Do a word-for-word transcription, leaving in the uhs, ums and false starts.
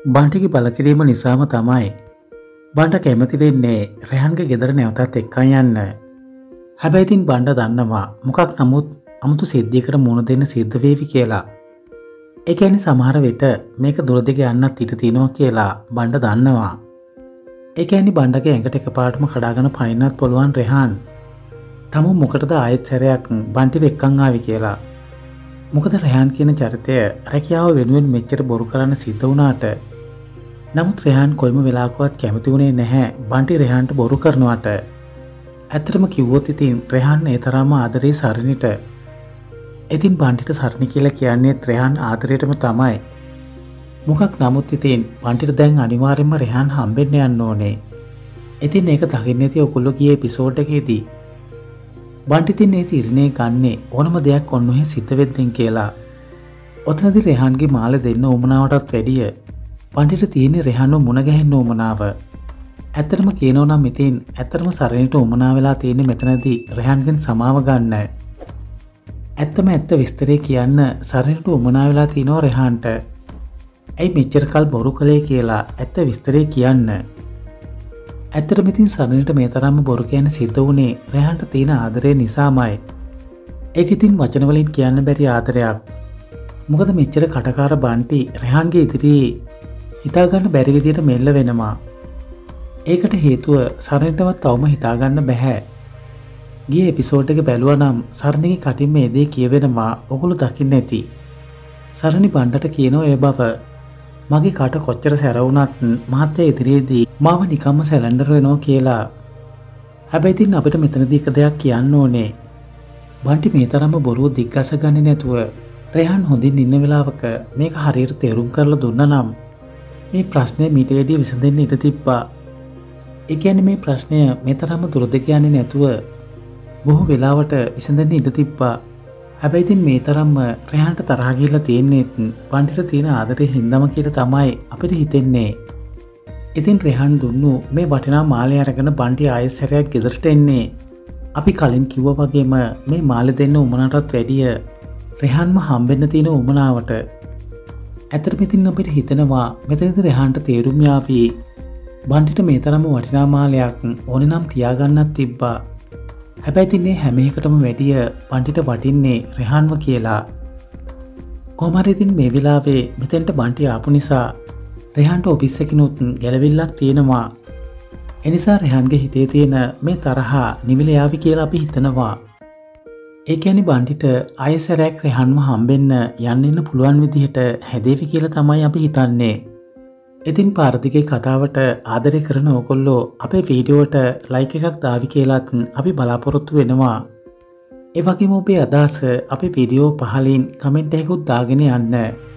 බන්ටිගේ බලකිරීම නිසාම තමයි බණ්ඩ කැමති වෙන්නේ රෙහන්ගේ ගෙදර නැවතත් එක්කන් යන්න. හැබැයි ඉතින් බණ්ඩ දන්නවා මොකක් නමුත් අමුතු සිද්ධියකට මුහුණ දෙන්න සිද්ධ වේවි කියලා. ඒ කියන්නේ සමහර විට මේක දුරදිග යන්නත් ඉඩ තියෙනවා කියලා බණ්ඩ දන්නවා. ඒ කියන්නේ බණ්ඩගේ ඇඟට එකපාරටම කඩාගෙන පනින්නත් පුළුවන් රෙහාන්. තමු මොකටද ආයෙත් සැරයක් බන්ටිව එක්කන් ආවි කියලා. මොකද රෙහාන් කියන චරිතය රැකියාව වෙනුවෙන් මෙච්චර බොරු කරන්න සිද්ධ වුණාට නමුත් රෙහාන් කොයිම වෙලාවකවත් කැමති වුණේ නැහැ බන්ටි රෙහාන්ට බොරු කරනවට. ඇත්තටම කිව්වොත් ඉතින් රෙහාන් ඒ තරම්ම ආදරේ සරණිට. ඉතින් බන්ටිට සරණි කියලා කියන්නේ රෙහාන් ආදරේටම තමයි. මොකක් නමුත් ඉතින් බන්ටිට දැන් අනිවාර්යයෙන්ම රෙහාන් හම්බෙන්න යන්න ඕනේ. ඉතින් ඒක දකින්න ඇති ඔයගොල්ලෝ ගියේ එපිසෝඩ් එකේදී බන්ටි තින් ඒ තීරණේ ගන්නේ ඕනම දෙයක් ඔන්නෝහි සිද්ධ වෙද්දෙන් කියලා. ඔතනදී රෙහාන්ගේ මාළේ දෙන්න උමනාවටත් වැඩිය බන්ටිට තියෙන රෙහාන්ව මුණ ගැහෙන්න උමනාව. ඇත්තටම කියනවා නම් ඉතින් ඇත්තටම සරණිට උමනා වෙලා තියෙන්නේ මෙතනදී රෙහාන්ගෙන් සමාව ගන්න. ඇත්තම ඇත්ත විස්තරේ කියන්න සරණිට උමනා වෙලා තිනවා රෙහාන්ට. ඇයි මෙච්චර කල් බොරු කළේ කියලා ඇත්ත විස්තරේ කියන්න. ඇත්තටම ඉතින් සරණිට මේ තරම්ම බොරු කියන්න සිද්ධ වුණේ රෙහාන්ට තියෙන ආදරය නිසාමයි. ඒක ඉතින් වචන වලින් කියන්න බැරි ආදරයක්. මොකද මෙච්චර කටකාර බන්ටි රෙහාන්ගේ ඉදිරියේ හිතාගන්න බැරි විදියට මෙල්ල වෙනවා. ඒකට හේතුව සරණිටවත් තවම හිතාගන්න බැහැ. ගිය එපිසෝඩ් එක බැලුවා නම් සරණිගේ කටින් මේ දේ කියවෙනවා ඔගොල්ලෝ දකින්න ඇති. සරණි බණ්ඩට කියනවා ඒ බව මගේ කට කොච්චර සැර වුණත් මහත්තයා ඉදිරියේදී මාව නිකම්ම සැලෙන්ඩර් වෙනවා කියලා. හැබැයි ඉතින් අපිට මෙතනදී එක දෙයක් කියන්න ඕනේ. බන්ටි මේ තරම්ම බොරුව දිග්ගස ගන්නේ නැතුව රෙහාන් හොඳින් ඉන්න වෙලාවක මේක හරියට තේරුම් කරලා දුන්නා නම් මේ ප්‍රශ්නය මීට වැඩිය විසඳෙන්න ඉඩ තිබ්බා. ඒ කියන්නේ මේ ප්‍රශ්නය මේ තරම්ම දුරදිග යන්නේ නැතුව බොහෝ වෙලාවට විසඳෙන්න ඉඩ තිබ්බා. හැබැයි ඉතින් මේ තරම්ම රෙහාන්ට තරහ ගිහිල්ලා තියෙන්නේ බන්ටිට තියෙන ආදරේ හින්දාම කියලා තමයි අපිට හිතෙන්නේ. ඉතින් රෙහාන් දුන්නු මේ වටිනා මාළේ අරගෙන බන්ටි ආයෙත් සැරයක් ගෙදරට එන්නේ. අපි කලින් කිව්වා වගේම මේ මාළේ දෙන්න උමනාටත් වැඩිය රෙහාන්ම හම්බෙන්න තියෙන උමනාවට. ඇත්තටම ඉතින් අපිට හිතෙනවා මෙතනදී රෙහාන්ට තේරුම් යාවි බන්ටිට මේ තරම්ම වටිනා මාළයක් ඕනේ නම් තියාගන්නත් තිබ්බා. හැබැයි ඉතින් මේ හැම එකටම වැඩිය බන්ටිට වටින්නේ රෙහාන්ව කියලා. කොහොම හරි ඉතින් මේ වෙලාවේ මෙතෙන්ට බන්ටි ආපු නිසා රෙහාන්ට ඔෆිස් එකකිනුත් ගැලවිල්ලක් තියෙනවා. ඒ නිසා රෙහාන්ගේ හිතේ තියෙන මේ තරහ නිවිල යාවි කියලා අපි හිතනවා. ඒ කියන්නේ බන්ටිට ආයෙසරයක් රෙහාන්ව හම්බෙන්න යන්න ඉන්න පුළුවන් විදිහට හැදේවි කියලා තමයි අපි හිතන්නේ. ඉතින් පාරදිගේ කතාවට ආදරය කරන ඕගොල්ලෝ අපේ වීඩියෝවට ලයික් එකක් දාවි කියලාත් අපි බලාපොරොත්තු වෙනවා. ඒ වගේම ඔබේ අදහස අපේ වීඩියෝ පහලින් කමෙන්ට් එකකුත් දාගෙන යන්න.